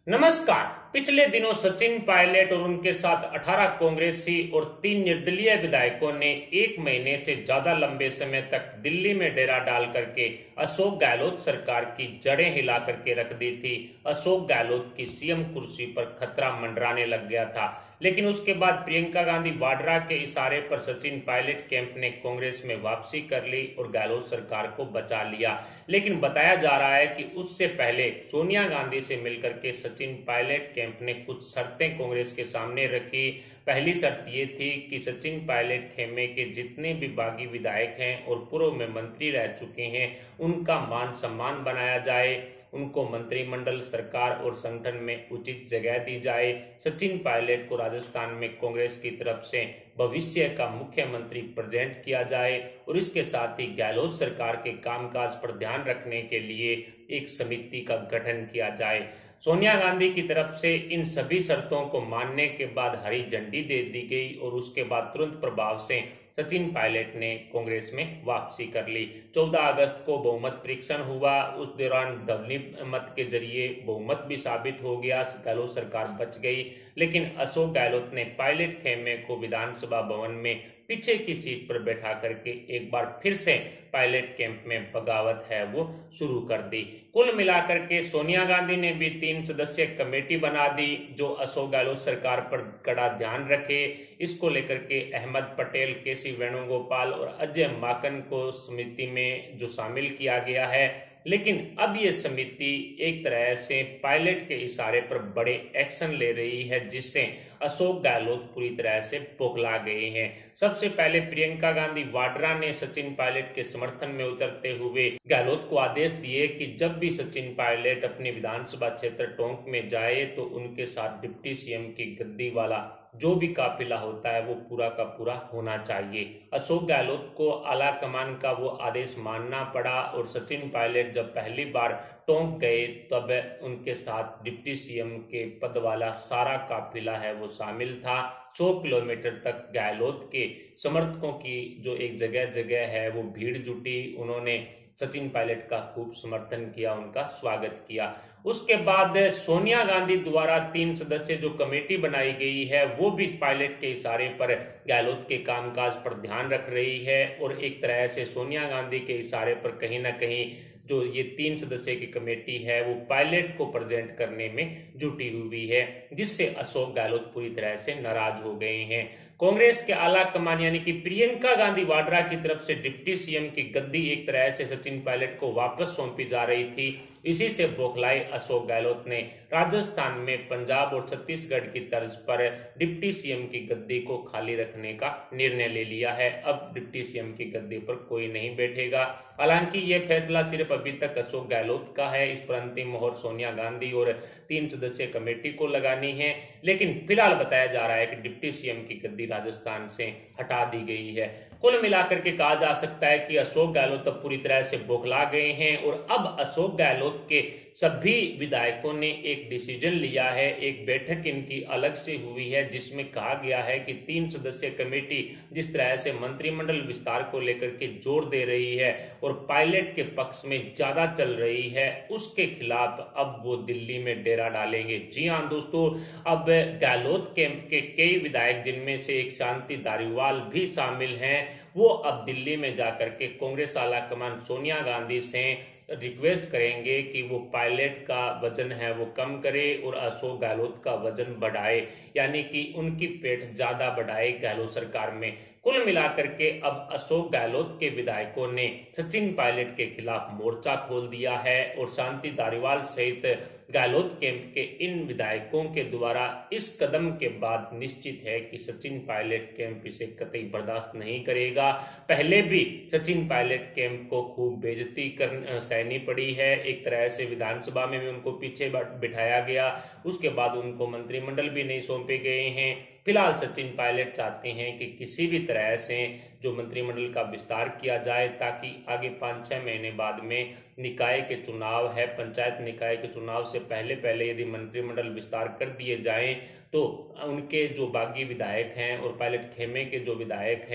नमस्कार। पिछले दिनों सचिन पायलट और उनके साथ 18 कांग्रेसी और 3 निर्दलीय विधायकों ने 1 महीने से ज्यादा लंबे समय तक दिल्ली में डेरा डाल करके अशोक गहलोत सरकार की जड़ें हिला करके रख दी थी। अशोक गहलोत की सीएम कुर्सी पर खतरा मंडराने लग गया था, लेकिन उसके बाद प्रियंका गांधी वाड्रा के इशारे पर सचिन पायलट कैंप ने कांग्रेस में वापसी कर ली और गहलोत सरकार को बचा लिया। लेकिन बताया जा रहा है कि उससे पहले सोनिया गांधी से मिलकर के सचिन पायलट कैंप ने कुछ शर्तें कांग्रेस के सामने रखी। पहली शर्त ये थी कि सचिन पायलट खेमे के जितने भी बागी विधायक हैं और पूर्व में मंत्री रह चुके हैं, उनका मान सम्मान बनाया जाए, उनको मंत्रिमंडल, सरकार और संगठन में उचित जगह दी जाए। सचिन पायलट को राजस्थान में कांग्रेस की तरफ से भविष्य का मुख्यमंत्री प्रेजेंट किया जाए और इसके साथ ही गहलोत सरकार के कामकाज पर ध्यान रखने के लिए एक समिति का गठन किया जाए। सोनिया गांधी की तरफ से इन सभी शर्तों को मानने के बाद हरी झंडी दे दी गई और उसके बाद तुरंत प्रभाव से सचिन पायलट ने कांग्रेस में वापसी कर ली। 14 अगस्त को बहुमत परीक्षण हुआ। उस दौरान ध्वनि मत के जरिए बहुमत भी साबित हो गया, गहलोत सरकार बच गई। लेकिन अशोक गहलोत ने पायलट खेमे को विधानसभा भवन में पीछे की सीट पर बैठा करके एक बार फिर से पायलट कैंप में बगावत है वो शुरू कर दी। कुल मिलाकर के सोनिया गांधी ने भी 3 सदस्यीय कमेटी बना दी जो अशोक गहलोत सरकार पर कड़ा ध्यान रखे। इसको लेकर के अहमद पटेल, केसी वेणुगोपाल और अजय माकन को समिति में जो शामिल किया गया है। लेकिन अब ये समिति एक तरह से पायलट के इशारे पर बड़े एक्शन ले रही है, जिससे अशोक गहलोत पूरी तरह से बौखला गए हैं। सबसे पहले प्रियंका गांधी वाड्रा ने सचिन पायलट के समर्थन में उतरते हुए गहलोत को आदेश दिए कि जब भी सचिन पायलट अपने विधानसभा क्षेत्र टोंक में जाए तो उनके साथ डिप्टी सीएम की गद्दी वाला जो भी काफिला होता है वो पूरा का पूरा होना चाहिए। अशोक गहलोत को आला कमान का वो आदेश मानना पड़ा और सचिन पायलट जब पहली बार टोंक गए तब उनके साथ डिप्टी सीएम के पद वाला सारा काफिला है वो शामिल था। 100 किलोमीटर तक गहलोत के समर्थकों की जो एक जगह जगह है वो भीड़ जुटी। उन्होंने सचिन पायलट का खूब समर्थन किया, उनका स्वागत किया। उसके बाद सोनिया गांधी द्वारा 3 सदस्य जो कमेटी बनाई गई है वो भी पायलट के इशारे पर गहलोत के कामकाज पर ध्यान रख रही है और एक तरह से सोनिया गांधी के इशारे पर कहीं ना कहीं जो ये 3 सदस्य की कमेटी है वो पायलट को प्रेजेंट करने में जुटी हुई है, जिससे अशोक गहलोत पूरी तरह से नाराज हो गए हैं। कांग्रेस के आला कमान यानी कि प्रियंका गांधी वाड्रा की तरफ से डिप्टी सीएम की गद्दी एक तरह से सचिन पायलट को वापस सौंपी जा रही थी। इसी से बौखलाए अशोक गहलोत ने राजस्थान में पंजाब और छत्तीसगढ़ की तर्ज पर डिप्टी सीएम की गद्दी को खाली रखने का निर्णय ले लिया है। अब डिप्टी सीएम की गद्दी पर कोई नहीं बैठेगा। हालांकि यह फैसला सिर्फ अभी तक अशोक गहलोत का है, इस पर अंतिम मोहर सोनिया गांधी और 3 सदस्यीय कमेटी को लगानी है। लेकिन फिलहाल बताया जा रहा है कि डिप्टी सीएम की गद्दी राजस्थान से हटा दी गई है। कुल मिलाकर के कहा जा सकता है कि अशोक गहलोत अब पूरी तरह से बौखला गए हैं और अब अशोक गहलोत के सभी विधायकों ने एक डिसीजन लिया है। एक बैठक इनकी अलग से हुई है जिसमें कहा गया है कि 3 सदस्यीय कमेटी जिस तरह से मंत्रिमंडल विस्तार को लेकर के जोर दे रही है और पायलट के पक्ष में ज्यादा चल रही है, उसके खिलाफ अब वो दिल्ली में डेरा डालेंगे। जी हाँ दोस्तों, अब गहलोत कैंप के कई विधायक जिनमें से एक शांति धारीवाल भी शामिल हैं, वो अब दिल्ली में जाकर के कांग्रेस आला कमान सोनिया गांधी से रिक्वेस्ट करेंगे कि वो पायलट का वजन है वो कम करे और अशोक गहलोत का वजन बढ़ाए, यानी कि उनकी पेट ज्यादा बढ़ाए गहलोत सरकार में। कुल मिलाकर के अब अशोक गहलोत के विधायकों ने सचिन पायलट के खिलाफ मोर्चा खोल दिया है और शांति धारीवाल सहित गहलोत कैंप के इन विधायकों के द्वारा इस कदम के बाद निश्चित है कि सचिन पायलट कैंप इसे कतई बर्दाश्त नहीं करेगा। पहले भी सचिन पायलट कैंप को खूब बेइज्जती सहनी पड़ी है। एक तरह से विधानसभा में भी उनको पीछे बिठाया गया, उसके बाद उनको मंत्रिमंडल भी नहीं सौंपे गए हैं। फिलहाल सचिन पायलट चाहते हैं कि किसी भी तरह से जो मंत्रिमंडल का विस्तार किया जाए ताकि आगे 5-6 महीने बाद में निकाय के चुनाव है, पंचायत निकाय के चुनाव से पहले पहले यदि मंत्रिमंडल विस्तार कर दिए जाएं तो उनके जो बागी विधायक हैं और पायलट खेमे के जो विधायक हैं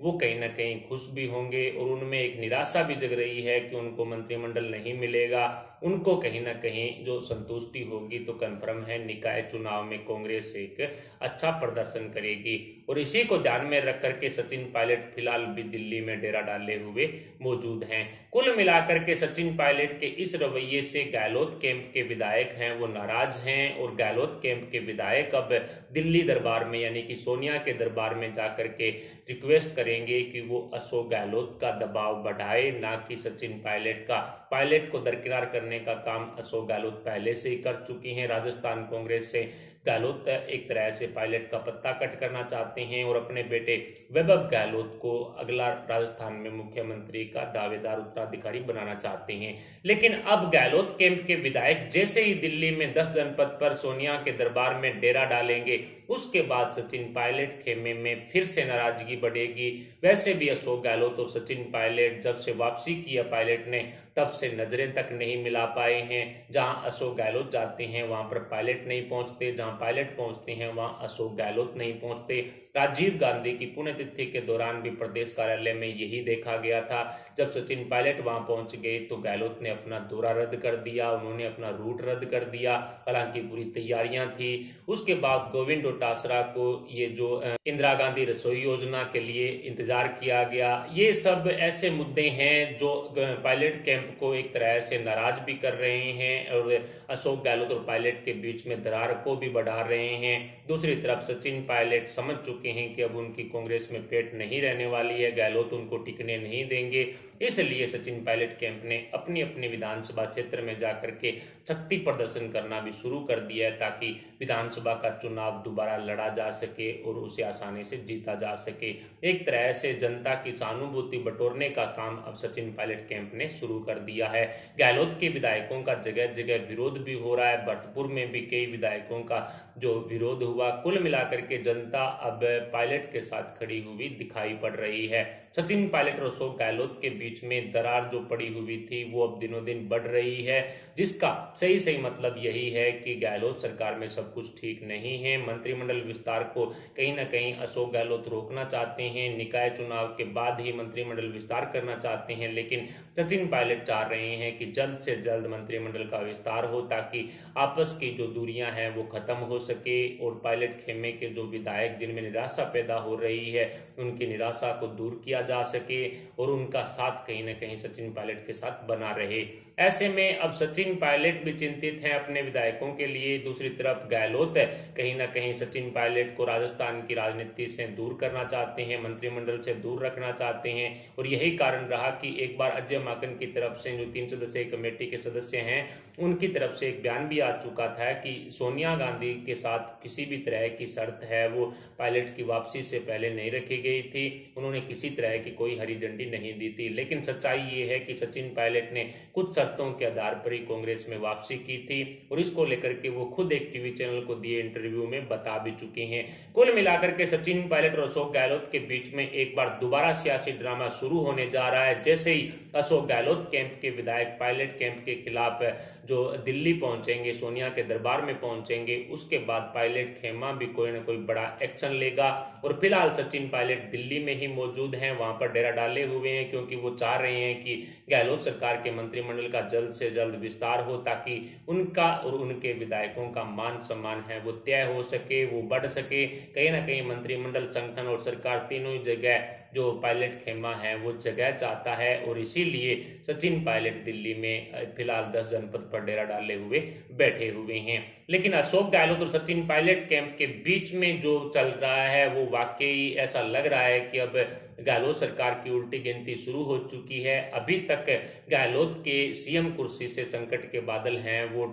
वो कहीं ना कहीं खुश भी होंगे और उनमें एक निराशा भी जग रही है कि उनको मंत्रिमंडल नहीं मिलेगा। उनको कहीं ना कहीं जो संतुष्टि होगी तो कन्फर्म है निकाय चुनाव में कांग्रेस एक अच्छा प्रदर्शन करेगी। और इसी को ध्यान में रख करके सचिन पायलट फिलहाल भी दिल्ली में डेरा डाले हुए मौजूद हैं। कुल मिलाकर के सचिन पायलट के इस रवैये से गहलोत कैंप के विधायक हैं वो नाराज हैं और गहलोत कैंप के विधायक अब दिल्ली दरबार में यानी कि सोनिया के दरबार में जाकर के रिक्वेस्ट करेंगे कि वो अशोक गहलोत का दबाव बढ़ाए, ना कि सचिन पायलट का। पायलट को दरकिनार करने का काम अशोक गहलोत पहले से ही कर चुकी हैं। राजस्थान कांग्रेस से गहलोत एक तरह से पायलट का पत्ता कट करना चाहते हैं और अपने बेटे वैभव गहलोत को अगला राजस्थान में मुख्यमंत्री का दावेदार उत्तराधिकारी बनाना चाहते हैं। लेकिन अब गहलोत कैंप के विधायक जैसे ही दिल्ली में 10 जनपद पर सोनिया के दरबार में डेरा डालेंगे, उसके बाद सचिन पायलट खेमे में फिर से नाराजगी बढ़ेगी। वैसे भी अशोक गहलोत और सचिन पायलट जब से वापसी की है पायलट ने, तब से नजरें तक नहीं मिला पाए हैं। जहां अशोक गहलोत जाते हैं वहां पर पायलट नहीं पहुंचते, जहां पायलट पहुंचते हैं वहां अशोक गहलोत नहीं पहुंचते। राजीव गांधी की पुण्यतिथि के दौरान भी प्रदेश कार्यालय में यही देखा गया था। जब सचिन पायलट वहां पहुंच गए तो गहलोत ने अपना दौरा रद्द कर दिया, उन्होंने अपना रूट रद्द कर दिया, हालांकि पूरी तैयारियां थी। उसके बाद गोविंद डोटासरा को ये जो इंदिरा गांधी रसोई योजना के लिए इंतजार किया गया। ये सब ऐसे मुद्दे हैं जो पायलट कैंप को एक तरह से नाराज भी कर रहे हैं और अशोक गहलोत और पायलट के बीच में दरार को भी बढ़ा रहे हैं। दूसरी तरफ सचिन पायलट समझ चुके हैं कि अब उनकी कांग्रेस में पेट नहीं रहने वाली है, गहलोत उनको टिकने नहीं देंगे। इसलिए सचिन पायलट कैंप ने अपनी अपनी विधानसभा क्षेत्र में जाकर के शक्ति प्रदर्शन करना भी शुरू कर दिया है ताकि विधानसभा का चुनाव दोबारा लड़ा जा सके और उसे आसानी से जीता जा सके। एक तरह से जनता की सहानुभूति बटोरने का काम अब सचिन पायलट कैंप ने शुरू कर दिया है। गहलोत के विधायकों का जगह जगह विरोध भी हो रहा है, भरतपुर में भी कई विधायकों का जो विरोध हुआ। कुल मिलाकर के जनता अब पायलट के साथ खड़ी हुई दिखाई पड़ रही है। सचिन पायलट और अशोक गहलोत के बीच में दरार जो पड़ी हुई थी वो अब दिनों दिन बढ़ रही है, जिसका सही मतलब यही है कि गहलोत सरकार में सब कुछ ठीक नहीं है। मंत्रिमंडल विस्तार को कहीं ना कहीं अशोक गहलोत रोकना चाहते हैं, निकाय चुनाव के बाद ही मंत्रिमंडल विस्तार करना चाहते हैं, लेकिन सचिन पायलट चाह रहे हैं कि जल्द से जल्द मंत्रिमंडल का विस्तार हो ताकि आपस की जो दूरियां हैं वो खत्म हो सके और पायलट खेमे के जो विधायक जिनमें निराशा पैदा हो रही है उनकी निराशा को दूर किया जा सके और उनका साथ कहीं ना कहीं सचिन पायलट के साथ बना रहे। ऐसे में अब सचिन पायलट भी चिंतित हैं अपने विधायकों के लिए। दूसरी तरफ गहलोत कहीं ना कहीं सचिन पायलट को राजस्थान की राजनीति से दूर करना चाहते हैं, मंत्रिमंडल से दूर रखना चाहते हैं और यही कारण रहा कि एक बार अजय माकन की तरफ से जो 3 सदस्यीय कमेटी के सदस्य हैं उनकी तरफ से एक बयान भी आ चुका था कि सोनिया गांधी के साथ किसी भी तरह की शर्त है वो पायलट की वापसी से पहले नहीं रखी गई थी। उन्होंने किसी तरह की कोई हरी झंडी नहीं दी थी, लेकिन सच्चाई ये है कि सचिन पायलट ने कुछ शर्तों के आधार पर ही कांग्रेस में वापसी की थी और इसको लेकर के वो खुद एक टीवी चैनल को दिए इंटरव्यू में बता भी चुके हैं। कुल मिलाकर के सचिन पायलट और अशोक गहलोत के बीच में एक बार दोबारा सियासी ड्रामा शुरू होने जा रहा है। जैसे ही अशोक गहलोत कैंप के विधायक पायलट कैंप के खिलाफ जो दिल्ली पहुंचेंगे, सोनिया के दरबार में पहुंचेंगे, उसके बाद पायलट खेमा भी कोई ना कोई बड़ा एक्शन लेगा। और फिलहाल सचिन पायलट दिल्ली में ही मौजूद हैं, वहां पर डेरा डाले हुए हैं क्योंकि वो चाह रहे हैं कि गहलोत सरकार के मंत्रिमंडल का जल्द से जल्द विस्तार हो ताकि उनका और उनके विधायकों का मान सम्मान है वो तय हो सके, वो बढ़ सके। कहीं ना कहीं मंत्रिमंडल, संगठन और सरकार तीनों ही जगह जो पायलट खेमा है वो जगह चाहता है और इसीलिए सचिन पायलट दिल्ली में फिलहाल 10 जनपद पर डेरा डाले हुए बैठे हुए हैं। लेकिन अशोक गहलोत और सचिन पायलट कैंप के बीच में जो चल रहा है वो वाकई ऐसा लग रहा है कि अब गहलोत सरकार की उल्टी गिनती शुरू हो चुकी है। अभी तक गहलोत के सीएम कुर्सी से संकट के बादल हैं वो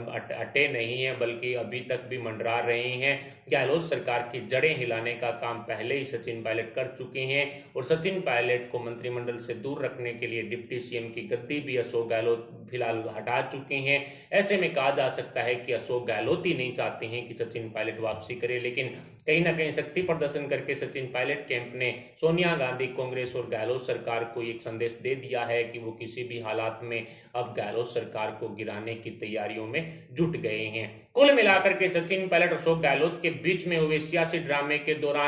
हटे नहीं है, बल्कि अभी तक भी मंडरा रहे हैं। गहलोत सरकार की जड़ें हिलाने का काम पहले ही सचिन पायलट कर चुके हैं और सचिन पायलट को मंत्रिमंडल से दूर रखने के लिए डिप्टी सीएम की गद्दी भी अशोक गहलोत फिलहाल हटा चुके हैं। ऐसे में कहा जा सकता है कि अशोक गहलोत ही नहीं चाहते हैं कि सचिन पायलट वापसी करे, लेकिन कहीं ना कहीं शक्ति प्रदर्शन करके सचिन पायलट कैंप ने सोनिया गांधी, कांग्रेस और गहलोत सरकार को एक संदेश दे दिया है कि वो किसी भी हालात में अब गहलोत सरकार को गिराने की तैयारियों में जुट गए हैं। कुल मिलाकर के सचिन पायलट और अशोक गहलोत के बीच में हुए सियासी ड्रामे के दौरान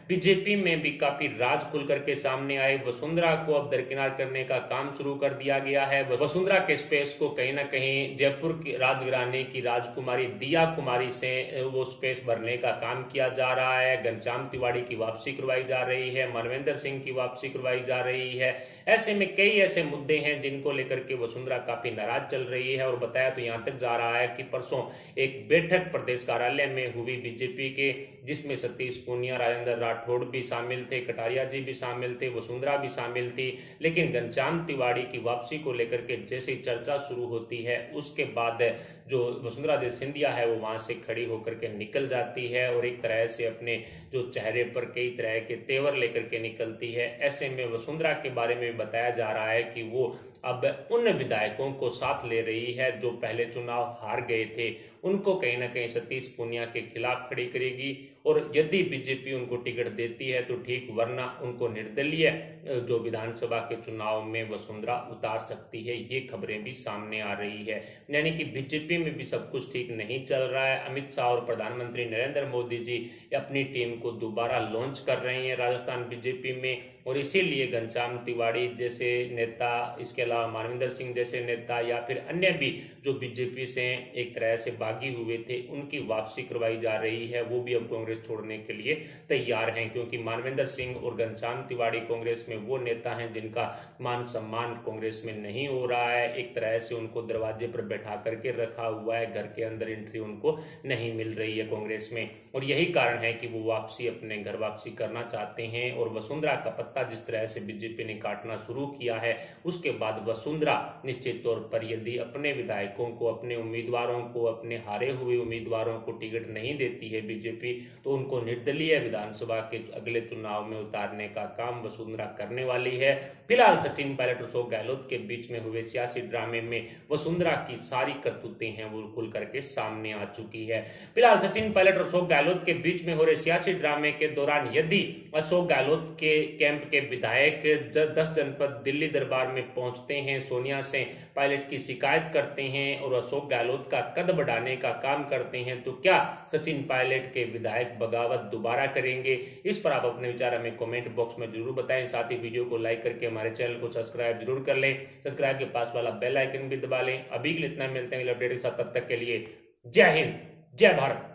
बीजेपी में भी काफी राज खुल करके सामने आए। वसुंधरा को अब दरकिनार करने का काम शुरू कर दिया गया है। वसुंधरा के स्पेस को कहीं ना कहीं जयपुर की राजघराने की राजकुमारी दिया कुमारी से वो स्पेस भरने का काम किया जा रहा है। घनश्याम तिवाड़ी की वापसी करवाई जा रही है, मानवेंद्र सिंह की वापसी करवाई जा रही है। ऐसे में कई ऐसे मुद्दे हैं जिनको लेकर के वसुंधरा काफी नाराज चल रही है। और बताया तो यहां तक जा रहा है कि परसों एक बैठक प्रदेश कार्यालय में हुई बीजेपी के, जिसमें सतीश पूनिया, राजेंद्र राठौड़ भी शामिल थे, कटारिया जी भी शामिल थे, वसुंधरा भी शामिल थी। लेकिन घनश्याम तिवाड़ी की वापसी को लेकर के जैसे ही चर्चा शुरू होती है, उसके बाद जो वसुंधरा देव सिंधिया है वो वहां से खड़ी होकर के निकल जाती है और एक तरह से अपने जो चेहरे पर कई तरह के तेवर लेकर के निकलती है। ऐसे में वसुंधरा के बारे में बताया जा रहा है कि वो अब उन विधायकों को साथ ले रही है जो पहले चुनाव हार गए थे, उनको कहीं ना कहीं सतीश पूनिया के खिलाफ खड़ी करेगी। और यदि बीजेपी उनको टिकट देती है तो ठीक, वरना उनको निर्दलीय जो विधानसभा के चुनाव में वसुंधरा उतार सकती है। ये खबरें भी सामने आ रही है। यानी कि बीजेपी में भी सब कुछ ठीक नहीं चल रहा है। अमित शाह और प्रधानमंत्री नरेंद्र मोदी जी अपनी टीम को दोबारा लॉन्च कर रहे हैं राजस्थान बीजेपी में, और इसीलिए घनश्याम तिवाड़ी जैसे नेता, इसके अलावा मानवेंद्र सिंह जैसे नेता या फिर अन्य भी जो बीजेपी से एक तरह से बागी हुए थे, उनकी वापसी करवाई जा रही है। वो भी अब कांग्रेस छोड़ने के लिए तैयार हैं, क्योंकि मानवेंद्र सिंह और घनश्याम तिवाड़ी कांग्रेस में वो नेता हैं जिनका मान सम्मान कांग्रेस में नहीं हो रहा है। एक तरह से उनको दरवाजे पर बैठा करके रखा हुआ है, घर के अंदर एंट्री उनको नहीं मिल रही है कांग्रेस में। और यही कारण है कि वो वापसी, अपने घर वापसी करना चाहते हैं। और वसुंधरा का पत्ता जिस तरह से बीजेपी ने काटना शुरू किया है, उसके बाद वसुंधरा निश्चित तौर पर यदि अपने विधायकों को, अपने उम्मीदवारों को, अपने हारे हुए उम्मीदवारों को टिकट नहीं देती है बीजेपी, तो उनको निर्दलीय विधानसभा के अगले चुनाव में उतारने का काम वसुंधरा करने वाली है। फिलहाल सचिन पायलट और अशोक गहलोत के बीच में हुए सियासी ड्रामे में वसुंधरा की सारी करतूतें हैं वो खुल करके सामने आ चुकी है। फिलहाल सचिन पायलट और अशोक गहलोत के बीच में हो रहे सियासी ड्रामे के दौरान यदि अशोक गहलोत के कैंप के विधायक 10 जनपद दिल्ली दरबार में पहुंचते हैं, सोनिया से पायलट की शिकायत करते हैं और अशोक गहलोत का कद बढ़ाने का काम करते हैं, तो क्या सचिन पायलट के विधायक बगावत दोबारा करेंगे? इस पर आप अपने विचार हमें कमेंट बॉक्स में जरूर बताएं। साथ ही वीडियो को लाइक करके हमारे चैनल को सब्सक्राइब जरूर कर लें। सब्सक्राइब के पास वाला बेल आइकन भी दबा लें। अभी के लिए इतना, मिलते हैं अगले अपडेट के साथ, तब तक के लिए जय हिंद, जय भारत।